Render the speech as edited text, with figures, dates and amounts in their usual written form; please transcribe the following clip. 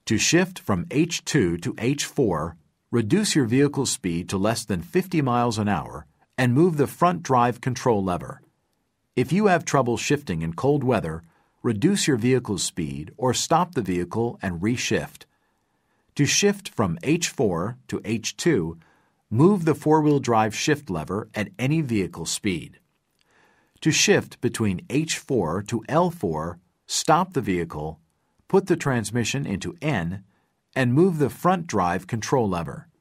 To shift from H2 to H4, reduce your vehicle's speed to less than 50 miles an hour and move the front drive control lever. If you have trouble shifting in cold weather, reduce your vehicle's speed or stop the vehicle and reshift. To shift from H4 to H2, move the four-wheel drive shift lever at any vehicle speed. To shift between H4 to L4, stop the vehicle, put the transmission into N, and move the front drive control lever.